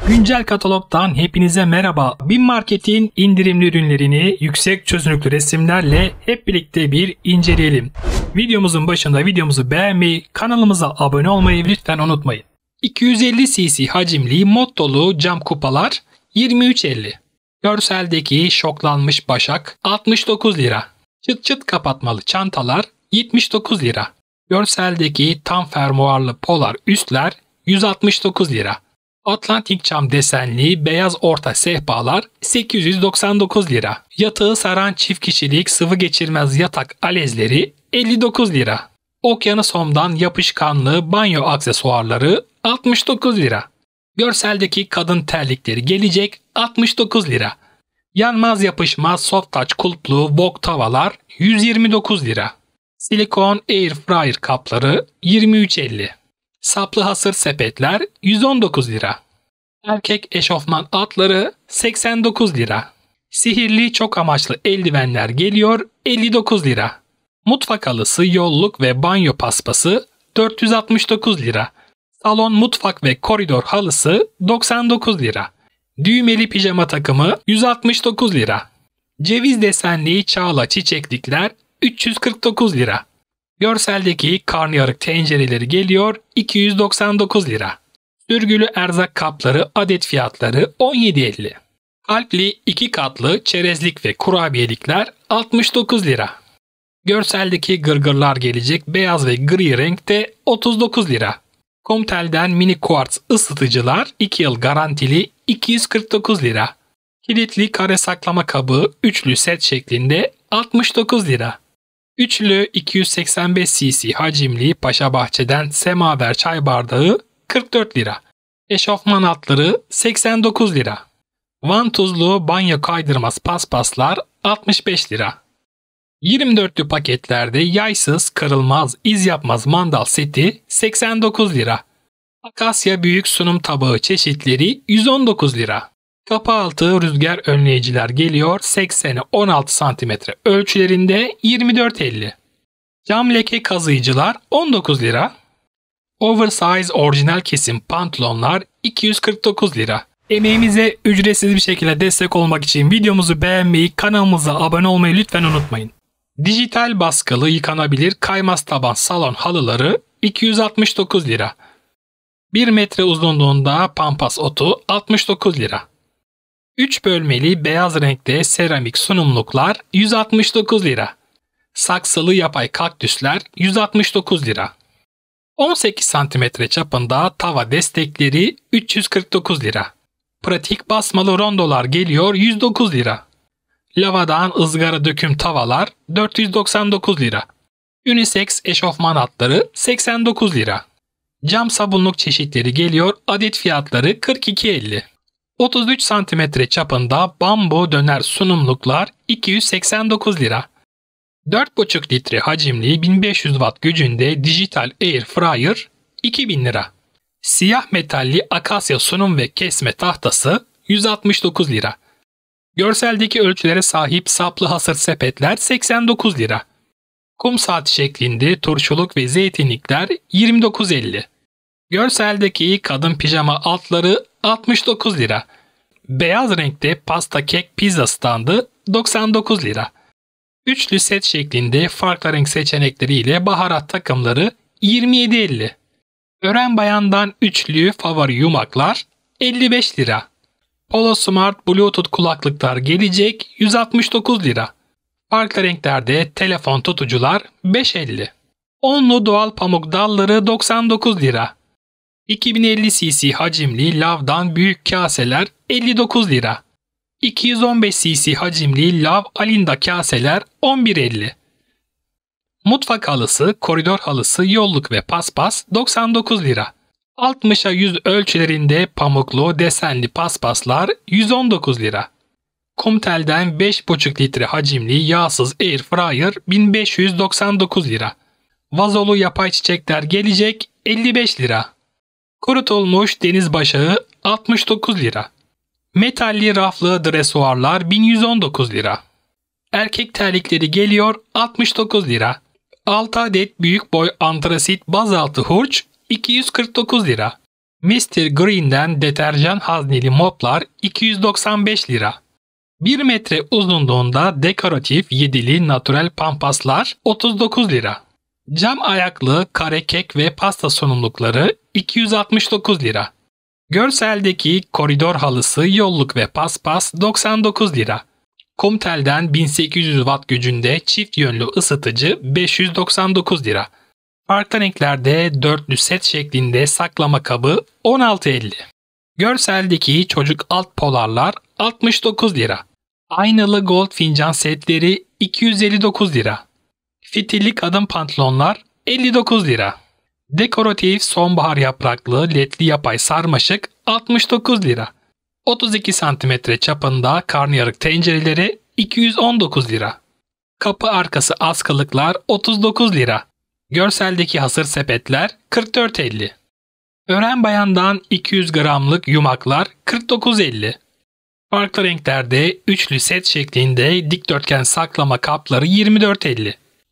Güncel katalogdan hepinize merhaba. BİM Market'in indirimli ürünlerini yüksek çözünürlüklü resimlerle hep birlikte bir inceleyelim. Videomuzun başında videomuzu beğenmeyi, kanalımıza abone olmayı lütfen unutmayın. 250 cc hacimli mod dolu cam kupalar 23.50. Görseldeki şoklanmış başak 69 lira. Çıt çıt kapatmalı çantalar 79 lira. Görseldeki tam fermuarlı polar üstler 169 lira. Atlantik cam desenli beyaz orta sehpalar 899 lira. Yatağı saran çift kişilik sıvı geçirmez yatak alezleri 59 lira. Okyanus Home'dan yapışkanlı banyo aksesuarları 69 lira. Görseldeki kadın terlikleri gelecek 69 lira. Yanmaz yapışmaz soft touch kulplu wok tavalar 129 lira. Silikon air fryer kapları 23.50. Saplı hasır sepetler 119 lira. Erkek eşofman altları 89 lira. Sihirli çok amaçlı eldivenler geliyor 59 lira. Mutfak halısı, yolluk ve banyo paspası 469 lira. Salon, mutfak ve koridor halısı 99 lira. Düğmeli pijama takımı 169 lira. Ceviz desenli çağla çiçeklikler 349 lira. Görseldeki karnıyarık tencereleri geliyor 299 lira. Sürgülü erzak kapları adet fiyatları 17.50. Kalpli 2 katlı çerezlik ve kurabiyelikler 69 lira. Görseldeki gırgırlar gelecek beyaz ve gri renkte 39 lira. Comtel'den mini kuartz ısıtıcılar 2 yıl garantili 249 lira. Kilitli kare saklama kabı üçlü set şeklinde 69 lira. Üçlü 285 cc hacimli Paşabahçe'den semaver çay bardağı 44 lira. Eşofman altları 89 lira. Vantuzlu banyo kaydırmaz paspaslar 65 lira. 24'lü paketlerde yaysız, kırılmaz, iz yapmaz mandal seti 89 lira. Akasya büyük sunum tabağı çeşitleri 119 lira. Kapı altı rüzgar önleyiciler geliyor 80'e 16 cm ölçülerinde 24.50. Cam leke kazıyıcılar 19 lira. Oversize orijinal kesim pantolonlar 249 lira. Emeğimize ücretsiz bir şekilde destek olmak için videomuzu beğenmeyi, kanalımıza abone olmayı lütfen unutmayın. Dijital baskılı yıkanabilir kaymaz taban salon halıları 269 lira. 1 metre uzunluğunda pampas otu 69 lira. 3 bölmeli beyaz renkte seramik sunumluklar 169 lira. Saksılı yapay kaktüsler 169 lira. 18 cm çapında tava destekleri 349 lira. Pratik basmalı rondolar geliyor 109 lira. Lavadan ızgara döküm tavalar 499 lira. Unisex eşofman altları 89 lira. Cam sabunluk çeşitleri geliyor adet fiyatları 42.50. 33 cm çapında bambu döner sunumluklar 289 lira. 4,5 litre hacimli 1500 watt gücünde dijital air fryer 2000 lira. Siyah metalli akasya sunum ve kesme tahtası 169 lira. Görseldeki ölçülere sahip saplı hasır sepetler 89 lira. Kum saati şeklinde turşuluk ve zeytinlikler 29.50. Görseldeki kadın pijama altları 69 lira. Beyaz renkte pasta kek pizza standı 99 lira. Üçlü set şeklinde farklı renk seçenekleriyle baharat takımları 27.50. Ören bayandan üçlü favori yumaklar 55 lira. Polo Smart Bluetooth kulaklıklar gelecek 169 lira. Farklı renklerde telefon tutucular 5.50. Onlu doğal pamuk dalları 99 lira. 2050 cc hacimli lavdan büyük kaseler 59 lira. 215 cc hacimli lav Alinda kaseler 11.50. Mutfak halısı, koridor halısı, yolluk ve paspas 99 lira. 60'a 100 ölçülerinde pamuklu desenli paspaslar 119 lira. Comtel'den 5,5 litre hacimli yağsız air fryer 1599 lira. Vazolu yapay çiçekler gelecek 55 lira. Kurutulmuş deniz başağı 69 lira. Metalli raflı dresuarlar 1119 lira. Erkek terlikleri geliyor 69 lira. 6 adet büyük boy antrasit bazaltı hurç 249 lira. Mr. Green'den deterjan hazneli moplar 295 lira. 1 metre uzunluğunda dekoratif yedili natural pampaslar 39 lira. Cam ayaklı kare kek ve pasta sunumlukları 269 lira. Görseldeki koridor halısı yolluk ve paspas 99 lira. Kumtel'den 1800 watt gücünde çift yönlü ısıtıcı 599 lira. Farklı renklerde dörtlü set şeklinde saklama kabı 16.50. Görseldeki çocuk alt polarlar 69 lira. Aynalı gold fincan setleri 259 lira. Fitilli kadın pantolonlar 59 lira. Dekoratif sonbahar yapraklı ledli yapay sarmaşık 69 lira. 32 cm çapında karnıyarık tencereleri 219 lira. Kapı arkası askılıklar 39 lira. Görseldeki hasır sepetler 44.50. Ören bayandan 200 gramlık yumaklar 49.50. Farklı renklerde üçlü set şeklinde dikdörtgen saklama kapları 24.50.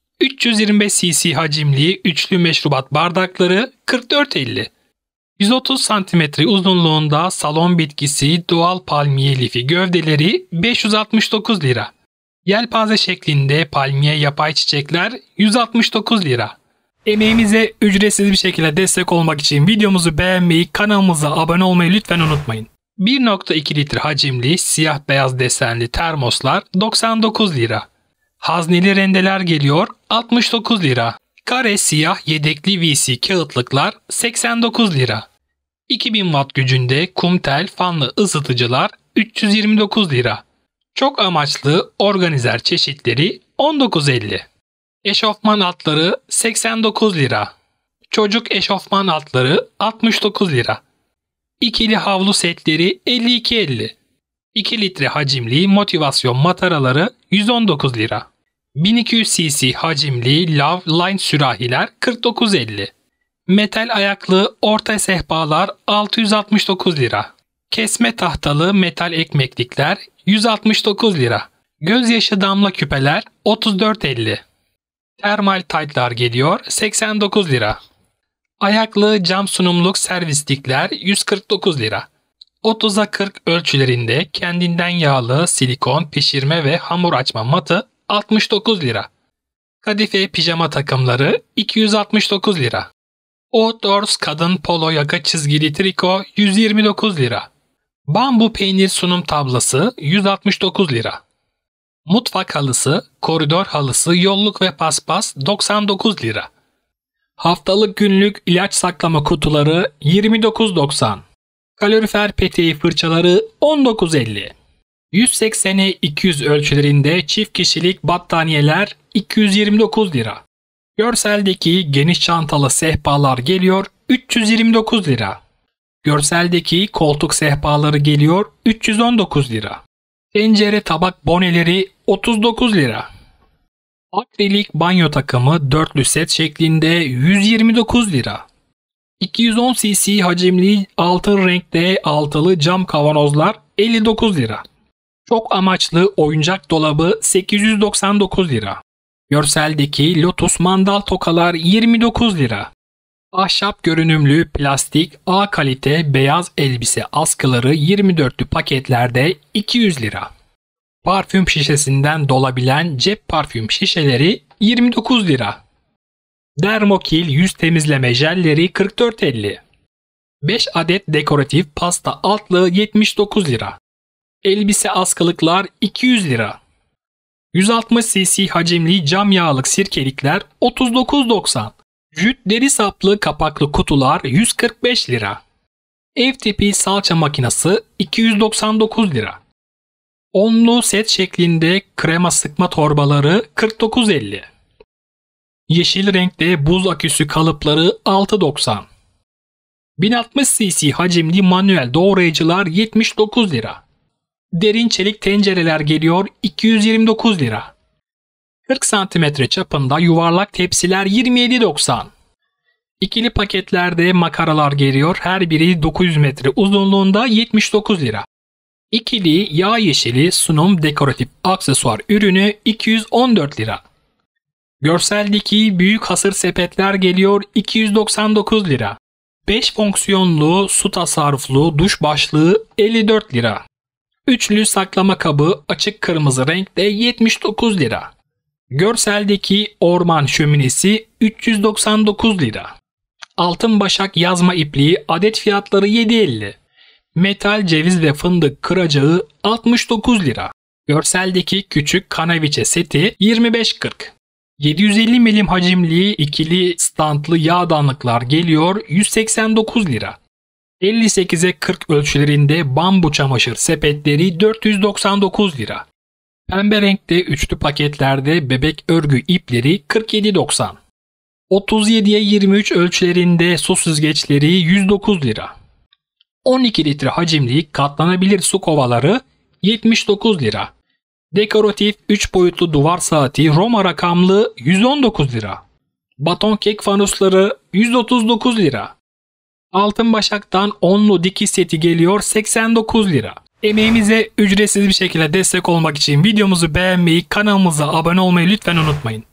325 cc hacimli üçlü meşrubat bardakları 44.50. 130 cm uzunluğunda salon bitkisi doğal palmiye lifi gövdeleri 569 lira. Yelpaze şeklinde palmiye yapay çiçekler 169 lira. Emeğimize ücretsiz bir şekilde destek olmak için videomuzu beğenmeyi, kanalımıza abone olmayı lütfen unutmayın. 1.2 litre hacimli siyah beyaz desenli termoslar 99 lira. Hazneli rendeler geliyor 69 lira. Kare siyah yedekli VC kağıtlıklar 89 lira. 2000 watt gücünde kumtel fanlı ısıtıcılar 329 lira. Çok amaçlı organizer çeşitleri 19.50. Eşofman altları 89 lira. Çocuk eşofman altları 69 lira. İkili havlu setleri 52.50. 2 litre hacimli motivasyon mataraları 119 lira. 1200 cc hacimli Love Line sürahiler 49.50. Metal ayaklı orta sehpalar 669 lira. Kesme tahtalı metal ekmeklikler 169 lira. Gözyaşı damla küpeler 34.50. Termal taytlar geliyor 89 lira. Ayaklı cam sunumluk servislikler 149 lira. 30'a 40 ölçülerinde kendinden yağlı silikon pişirme ve hamur açma matı 69 lira. Kadife pijama takımları 269 lira. Outdoors kadın polo yaka çizgili triko 129 lira. Bambu peynir sunum tablası 169 lira. Mutfak halısı, koridor halısı, yolluk ve paspas 99 lira. Haftalık günlük ilaç saklama kutuları 29.90. Kalorifer peteği fırçaları 19.50. 180'e 200 ölçülerinde çift kişilik battaniyeler 229 lira. Görseldeki geniş çantalı sehpalar geliyor 329 lira. Görseldeki koltuk sehpaları geliyor 319 lira. Tencere tabak boneleri 39 lira. Akrilik banyo takımı dörtlü set şeklinde 129 lira. 210 cc hacimli altın renkte altılı cam kavanozlar 59 lira. Çok amaçlı oyuncak dolabı 899 lira. Görseldeki lotus mandal tokalar 29 lira. Ahşap görünümlü plastik A kalite beyaz elbise askıları 24'lü paketlerde 200 lira. Parfüm şişesinden dolabilen cep parfüm şişeleri 29 lira. Dermokil yüz temizleme jelleri 44.50. 5 adet dekoratif pasta altlığı 79 lira. Elbise askılıklar 200 lira. 160 cc hacimli cam yağlık sirkelikler 39.90. Jüt deri saplı kapaklı kutular 145 lira. Ev tipi salça makinesi 299 lira. Onlu set şeklinde krema sıkma torbaları 49.50. Yeşil renkte buz aküsü kalıpları 6.90. 1060 cc hacimli manuel doğrayıcılar 79 lira. Derin çelik tencereler geliyor 229 lira. 40 cm çapında yuvarlak tepsiler 27.90. İkili paketlerde makaralar geliyor, her biri 900 metre uzunluğunda 79 lira. İkili yağ yeşili sunum dekoratif aksesuar ürünü 214 lira. Görseldeki büyük hasır sepetler geliyor 299 lira. 5 fonksiyonlu su tasarruflu duş başlığı 54 lira. Üçlü saklama kabı açık kırmızı renkte 79 lira. Görseldeki orman şöminesi 399 lira. Altın başak yazma ipliği adet fiyatları 7.50. Metal ceviz ve fındık kıracağı 69 lira. Görseldeki küçük kanaviçe seti 25.40. 750 milim hacimli ikili standlı yağdanlıklar geliyor 189 lira. 58'e 40 ölçülerinde bambu çamaşır sepetleri 499 lira. Pembe renkte üçlü paketlerde bebek örgü ipleri 47.90. 37'ye 23 ölçülerinde su süzgeçleri 109 lira. 12 litre hacimli katlanabilir su kovaları 79 lira. Dekoratif 3 boyutlu duvar saati Roma rakamlı 119 lira. Baton kek fanusları 139 lira. Altın başaktan onlu dikiş seti geliyor 89 lira. Emeğimize ücretsiz bir şekilde destek olmak için videomuzu beğenmeyi, kanalımıza abone olmayı lütfen unutmayın.